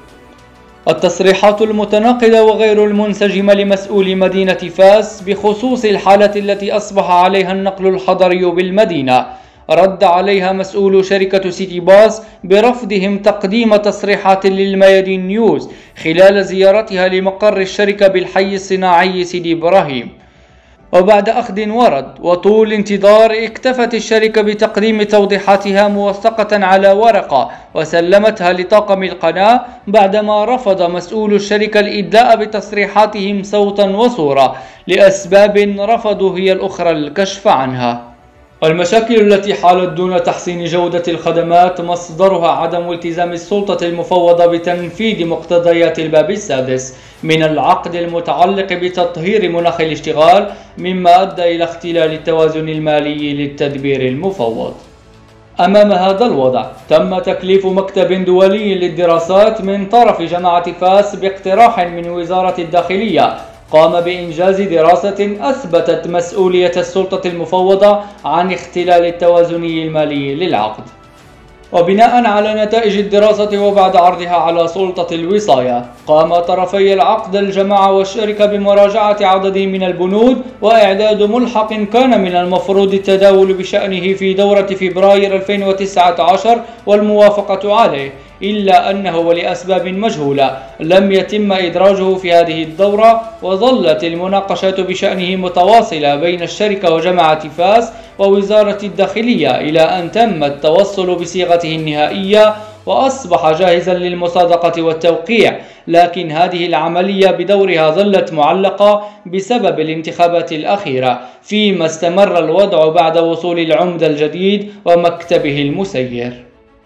A: التصريحات المتناقضة وغير المنسجمة لمسؤول مدينة فاس بخصوص الحالة التي أصبح عليها النقل الحضري بالمدينة رد عليها مسؤول شركة سيتي باص برفضهم تقديم تصريحات للميادين نيوز خلال زيارتها لمقر الشركة بالحي الصناعي سيدي إبراهيم. وبعد أخذ ورد وطول انتظار اكتفت الشركة بتقديم توضيحاتها موثقة على ورقة وسلمتها لطاقم القناة، بعدما رفض مسؤول الشركة الإدلاء بتصريحاتهم صوتا وصورة لأسباب رفضوا هي الأخرى الكشف عنها. المشاكل التي حالت دون تحسين جودة الخدمات مصدرها عدم التزام السلطة المفوضة بتنفيذ مقتضيات الباب السادس من العقد المتعلق بتطهير مناخ الاشتغال، مما أدى إلى اختلال التوازن المالي للتدبير المفوض. أمام هذا الوضع تم تكليف مكتب دولي للدراسات من طرف جامعة فاس باقتراح من وزارة الداخلية قام بإنجاز دراسة أثبتت مسؤولية السلطة المفوضة عن اختلال التوازن المالي للعقد. وبناء على نتائج الدراسة وبعد عرضها على سلطة الوصاية، قام طرفي العقد الجماعة والشركة بمراجعة عدد من البنود وإعداد ملحق كان من المفروض التداول بشأنه في دورة فبراير 2019 والموافقة عليه، إلا أنه ولأسباب مجهولة لم يتم إدراجه في هذه الدورة، وظلت المناقشات بشأنه متواصلة بين الشركة وجامعة فاس ووزارة الداخلية إلى أن تم التوصل بصيغته النهائية وأصبح جاهزا للمصادقة والتوقيع. لكن هذه العملية بدورها ظلت معلقة بسبب الانتخابات الأخيرة، فيما استمر الوضع بعد وصول العمدة الجديد ومكتبه المسير.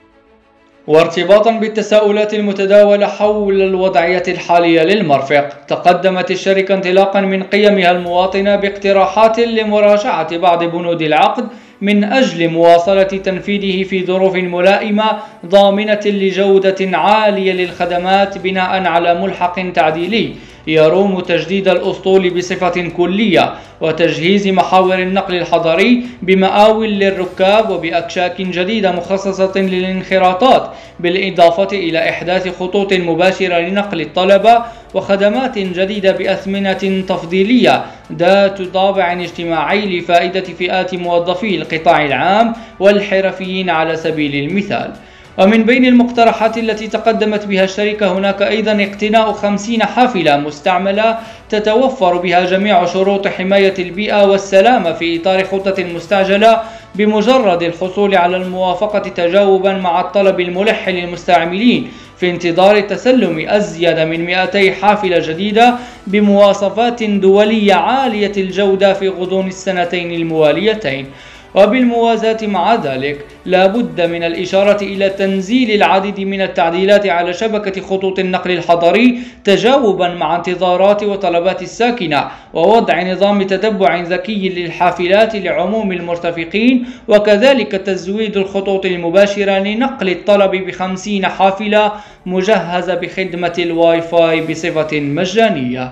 A: وارتباطا بالتساؤلات المتداولة حول الوضعية الحالية للمرفق، تقدمت الشركة انطلاقا من قيمها المواطنة باقتراحات لمراجعة بعض بنود العقد من أجل مواصلة تنفيذه في ظروف ملائمة ضامنة لجودة عالية للخدمات بناء على ملحق تعديلي يروم تجديد الأسطول بصفة كلية وتجهيز محاور النقل الحضري بمآوٍ للركاب وبأكشاك جديدة مخصصة للانخراطات، بالإضافة إلى إحداث خطوط مباشرة لنقل الطلبة وخدمات جديدة بأثمنة تفضيلية ذات طابع اجتماعي لفائدة فئات موظفي القطاع العام والحرفيين على سبيل المثال. ومن بين المقترحات التي تقدمت بها الشركة هناك أيضا اقتناء 50 حافلة مستعملة تتوفر بها جميع شروط حماية البيئة والسلامة في إطار خطة مستعجلة بمجرد الحصول على الموافقة، تجاوبا مع الطلب الملح للمستعملين في انتظار تسلم أزيد من 200 حافلة جديدة بمواصفات دولية عالية الجودة في غضون السنتين المواليتين. وبالموازاة مع ذلك لا بد من الإشارة إلى تنزيل العديد من التعديلات على شبكة خطوط النقل الحضري تجاوبا مع انتظارات وطلبات الساكنة، ووضع نظام تتبع ذكي للحافلات لعموم المرتفقين، وكذلك تزويد الخطوط المباشرة لنقل الطلب ب50 حافلة مجهزة بخدمة الواي فاي بصفة مجانية.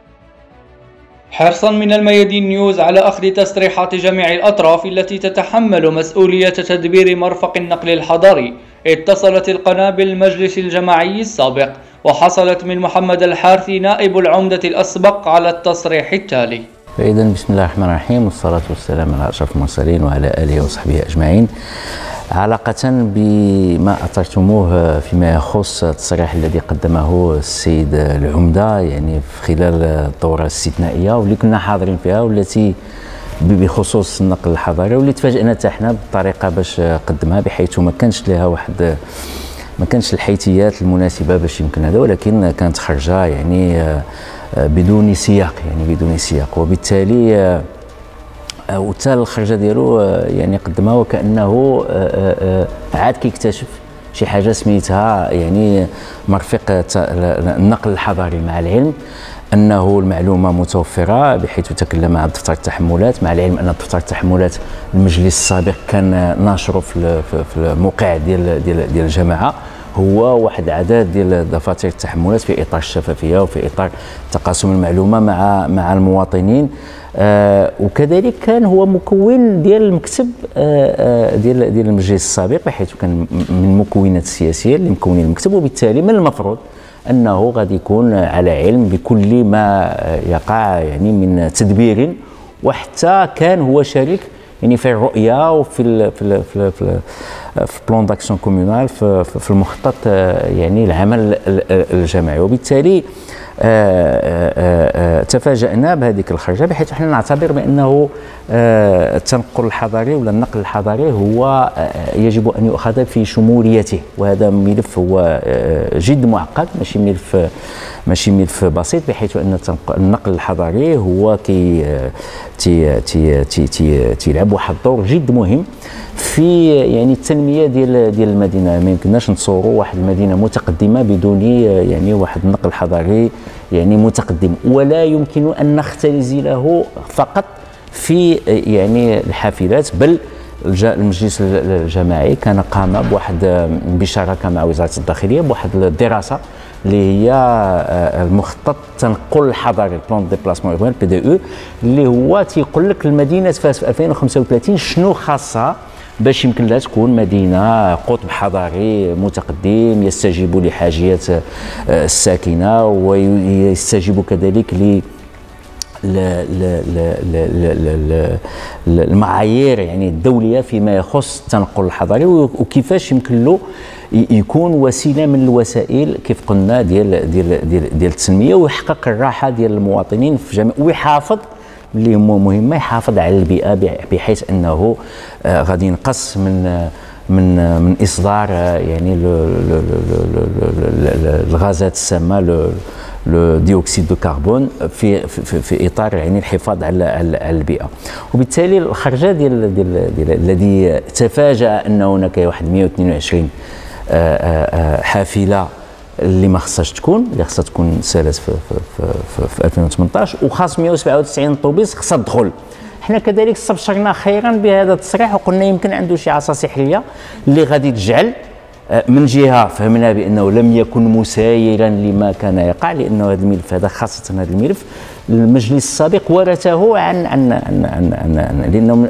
A: حرصا من الميادين نيوز على أخذ تصريحات جميع الأطراف التي تتحمل مسؤولية تدبير مرفق النقل الحضري، اتصلت القناة بالمجلس الجماعي السابق وحصلت من محمد الحارثي نائب العمدة الأسبق على التصريح التالي.
O: إذن بسم الله الرحمن الرحيم، والصلاة والسلام على أشرف المرسلين وعلى آله وصحبه أجمعين. علاقة بما أثرتموه فيما يخص التصريح الذي قدمه السيد العمدة يعني خلال الدورة الاستثنائية واللي كنا حاضرين فيها، والتي بخصوص النقل الحضري، واللي تفاجئنا حتى حنا بالطريقة باش قدمها، بحيث ما كانش لها ما كانش الحيثيات المناسبة باش يمكن هذا، ولكن كانت خرجة يعني بدون سياق، وبالتالي وحتى الخرجه ديالو يعني قدمها وكانه عاد كيكتشف شي حاجه سميتها يعني مرفق النقل الحضري، مع العلم انه المعلومه متوفره، بحيث تكلم عن دفتر التحملات، مع العلم ان دفتر التحملات المجلس السابق كان ناشره في الموقع ديال الجماعه، هو واحد العدد ديال دفاتر التحملات في اطار الشفافيه وفي اطار تقاسم المعلومه مع المواطنين. وكذلك كان هو مكون ديال المكتب ديال المجلس السابق، بحيث كان من المكونات السياسيه اللي مكونين المكتب، وبالتالي من المفروض انه غادي يكون على علم بكل ما يقع يعني من تدبير، وحتى كان هو شريك يعني في الرؤيه وفي في بلان داكسيون كومونال في المخطط يعني العمل الجماعي. وبالتالي تفاجأنا بهذيك الخرجه، بحيث احنا نعتبر بانه التنقل الحضري ولا النقل الحضري هو يجب ان يؤخذ في شموليته، وهذا ملف هو جد معقد، ماشي ملف بسيط، بحيث ان النقل الحضري هو تيلعب واحد الدور جد مهم في يعني التنميه ديال المدينه. ما يمكنناش نتصوروا واحد المدينه متقدمه بدون يعني واحد النقل حضري يعني متقدم، ولا يمكن ان نختزله فقط في يعني الحافلات، بل المجلس الجماعي كان قام بواحد بشراكه مع وزاره الداخليه بواحد الدراسه اللي هي المخطط التنقل الحضري، بلان ديبلاسمون اوربان بي دي او، اللي هو تيقول لك المدينه في 2035 شنو خاصها باش يمكن لها تكون مدينه قطب حضاري متقدم يستجيب لحاجيات الساكنه ويستجيب كذلك المعايير يعني الدوليه فيما يخص التنقل الحضري، وكيفاش يمكن له يكون وسيله من الوسائل كيف قلنا ديال التنميه، ويحقق الراحه ديال المواطنين في جميع، ويحافظ اللي هو مهمه يحافظ على البيئه، بحيث انه غادي ينقص من اصدار يعني الغازات السامه لو ديوكسيد دو كربون في اطار يعني الحفاظ على البيئه. وبالتالي الخرجه ديال الذي تفاجأ ان هناك واحد 122 حافله اللي ما خصهاش تكون، اللي خصها تكون سالت في 2018، وخاص 197 طوبيس خصها تدخل. حنا كذلك استبشرنا خيرا بهذا التصريح، وقلنا يمكن عنده شي عصا سحريه اللي غادي تجعل من جهه فهمنا بانه لم يكن مسايرا لما كان يقع، لانه هذا الملف هذا خاصه هذا الملف المجلس السابق ورثه عن لانه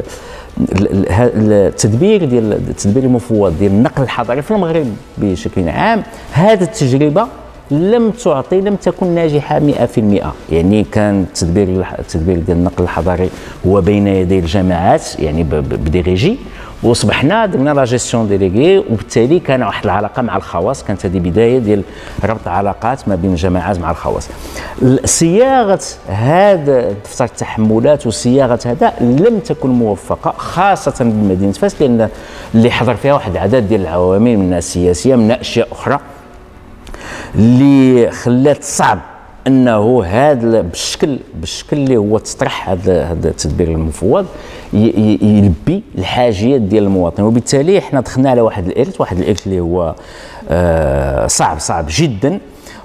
O: التدبير المفوض ديال النقل الحضري في المغرب بشكل عام، هذه التجربه لم تكن ناجحه 100%. يعني كان التدبير ديال النقل الحضري هو بين يدي الجماعات، يعني بدي ريجي، وصبحنا درنا لا جيستيون ديليغي، وبالتالي كان واحد العلاقه مع الخواص، كانت هذه بدايه ديال ربط علاقات ما بين الجماعات مع الخواص. صياغه هذا دفتر التحملات وصياغه هذا لم تكن موفقه، خاصه بمدينه فاس، لان اللي حضر فيها واحد العدد ديال العوامل من السياسيه من اشياء اخرى اللي خلات صعب انه هذا بالشكل اللي هو تطرح هذا التدبير المفوض يلبي الحاجيات ديال المواطن. وبالتالي احنا دخلنا على واحد الارث اللي هو صعب جدا،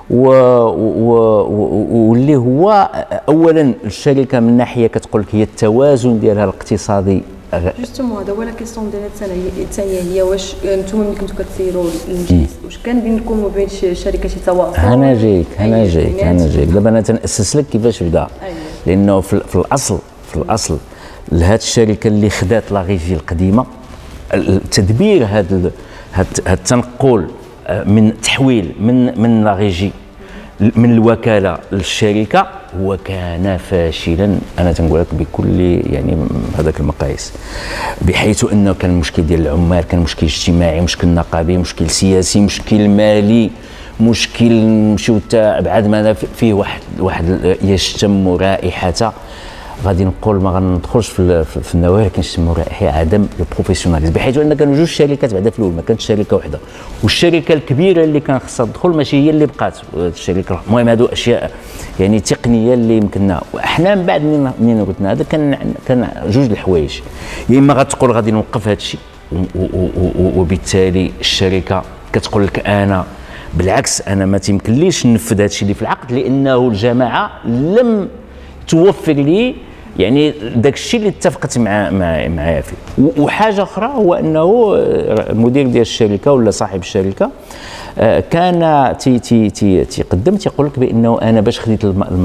O: واللي هو اولا الشركه من ناحيه كتقول لك هي التوازن ديالها الاقتصادي.
M: جوستومون هذا هو لا كيسيون ديالنا الثانيه هي واش نتوما ملي كنتو كتسيروا المجلس واش كان بينكم وبين الشركه شي تواصل؟ انا جايك
O: دابا انا تنأسس لك كيفاش بدا. لانه في الاصل لهاد الشركه اللي خدات لا ريجي القديمه، التدبير هذا التنقل من تحويل من لا ريجي من الوكاله للشركه هو كان فاشلا، انا تنقول لك بكل يعني هذاك المقاييس، بحيث انه كان مشكل ديال العمال، كان مشكل اجتماعي، مشكل نقابي، مشكل سياسي، مشكل مالي، مشكل نمشيو حتى بعد ما فيه واحد يشتم رائحه، غادي نقول ما غندخلش في النوايا، لكن نشتموا رائحه عدم البروفيسيوناليزم، بحيث ان كانوا جوج شركات بعدا في الاول، ما كانتش شركه واحده، والشركه الكبيره اللي كان خصها تدخل ماشي هي اللي بقات الشركه. المهم هادو اشياء يعني تقنيه اللي يمكننا. وحنا من بعد منين قلنا هذا كان جوج الحوايج، يا اما غتقول غادي نوقف هذا الشيء، وبالتالي الشركه كتقول لك انا بالعكس انا ما تيمكنليش ننفذ هذا الشيء اللي في العقد، لانه الجماعه لم توفر لي يعني داك الشيء اللي اتفقت معايا فيه. وحاجه اخرى هو انه المدير ديال الشركه ولا صاحب الشركه كان تيقدم تيقول لك بانه انا باش خديت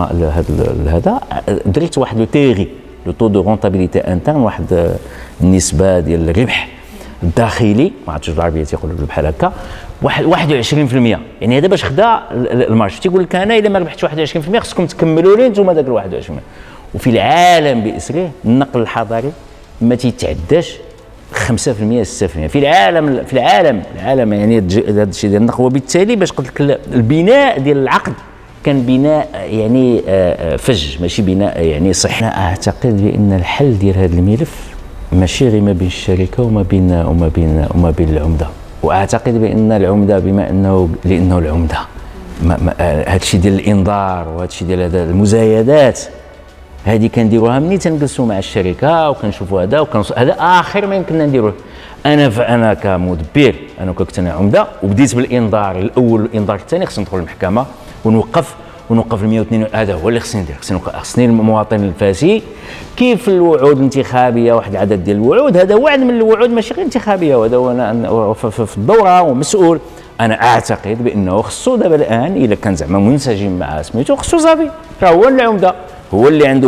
O: هذا درت واحد لو تيغي لو تو دو رونتابيليتي انترن، واحد النسبه ديال الربح الداخلي، ما عرفتش بالعربيه تيقولوا بحال هكا، 21%. يعني هذا باش خدا المارش، تيقول لك انا الا ما ربحتش 21% خصكم تكملوا لي نتوما داك ال 21%. وفي العالم باسره النقل الحضري ما تيتعداش 5% 6% في العالم يعني هذا الشيء ديال النقل. وبالتالي باش قلت لك البناء ديال العقد كان بناء يعني فج، ماشي بناء يعني صحي. انا اعتقد بان الحل ديال هذا الملف ماشي غير ما بين الشركه وما بين العمده، واعتقد بان العمده بما انه لانه العمده هذا الشيء ديال الانذار وهذا الشيء ديال هذا المزايدات هذه كنديروها ملي تنجلسوا مع الشركه وكنشوفوا هذا هذا اخر ما يمكننا نديروه. انا كمدبر انا كنت انا عمده وبديت بالانذار الاول والانذار الثاني، خصني ندخل المحكمه ونوقف ال 102. هذا هو اللي خصني ندير، خصني المواطن الفاسي كيف الوعود الانتخابيه، واحد العدد ديال الوعود، هذا وعد من الوعود ماشي غير انتخابيه، وهذا انا في الدوره ومسؤول. انا اعتقد بانه خصو دابا الان الا كان زعما منسجم مع سميتو خصو صافي راه هو العمده، هو اللي عنده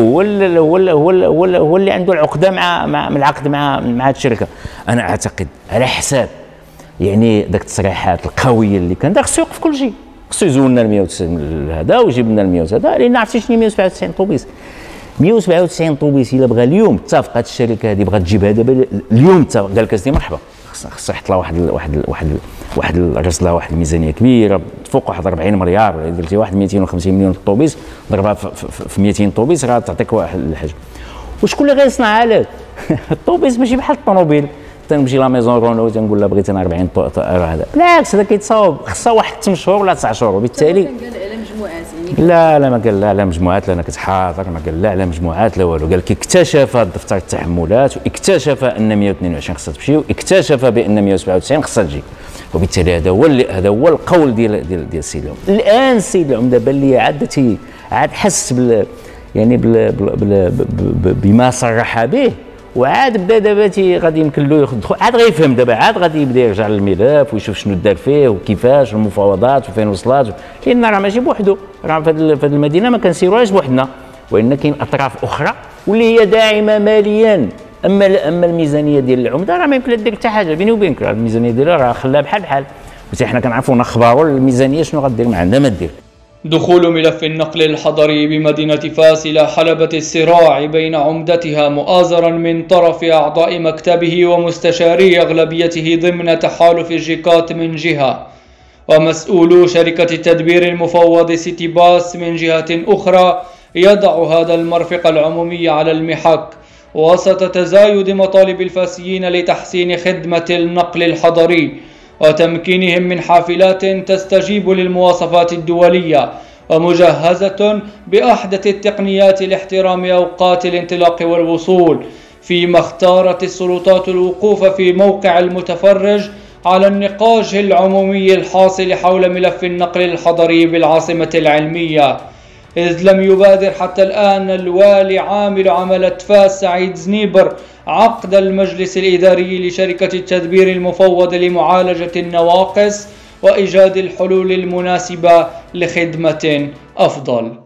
O: هو اللي عنده العقده مع العقد مع هذه الشركه. انا اعتقد على حساب يعني داك التصريحات القويه اللي كان خصو يوقف كل شيء، خصو يزول لنا 190 هذا ويجيب لنا 100 هذا، لان عرفتي شنو 197 طوبيس 197 طوبيس. الا بغى اليوم اتفقت الشركه هذه بغات تجيبها دابا اليوم، قال لك اسيدي مرحبا، خصها يحط لها واحد الرسله، واحد الميزانيه كبيره تفوق واحد 40 مليار، ولا درتي واحد 250 مليون طوبيس ضربها في 200 طوبيس راه تعطيك واحد الحجم. وشكون اللي غيصنعها لك؟ الطوبيس ماشي بحال الطوموبيل تنمشي لا ميزون رونو تنقول لها بغيت انا 40 هذا، بالعكس هذا كيتصاوب، خصها واحد 8 شهور ولا 9 شهور. وبالتالي
M: كان قال على مجموعات يعني
O: لا ما قال لا على مجموعات، لا انا كنتحاضر، ما قال لا على مجموعات لا والو، قال لك اكتشف دفتر التحملات واكتشف ان 122 خصها تمشي، واكتشف بان 197 خصها تجي. وبالتالي هذا هو القول ديال السيد العمده. الان السيد العمده بان لي عاد حس يعني بما صرح به، وعاد بدا دابا غادي يمكن له يدخل، عاد غيفهم دابا، عاد غادي يبدا يرجع للملف ويشوف شنو دار فيه وكيفاش المفاوضات وفين وصلات، لان راه ماشي بوحدو، راه في هذه المدينه ما كنسيروهاش بوحدنا، وان كاين اطراف اخرى واللي هي داعمه ماليا. اما الميزانيه ديال العمده راه ما يمكن دير حتى حاجه بيني وبينك، الميزانيه ديالها راه خلاها بحال بس حنا كنعرفوا نخبروا الميزانيه شنو غدير، ما عندها ما دير.
A: دخول ملف النقل الحضري بمدينة فاس إلى حلبة الصراع بين عمدتها مؤازرا من طرف أعضاء مكتبه ومستشاري أغلبيته ضمن تحالف الجيكات من جهة، ومسؤولو شركة التدبير المفوض سيتي باس من جهة أخرى، يضع هذا المرفق العمومي على المحك وسط تزايد مطالب الفاسيين لتحسين خدمة النقل الحضري وتمكينهم من حافلات تستجيب للمواصفات الدولية ومجهزة بأحدث التقنيات لاحترام أوقات الانطلاق والوصول، فيما اختارت السلطات الوقوف في موقع المتفرج على النقاش العمومي الحاصل حول ملف النقل الحضري بالعاصمة العلمية، إذ لم يبادر حتى الآن الوالي عامل عملة فاس سعيد زنيبر عقد المجلس الإداري لشركة التدبير المفوض لمعالجة النواقص وإيجاد الحلول المناسبة لخدمة أفضل.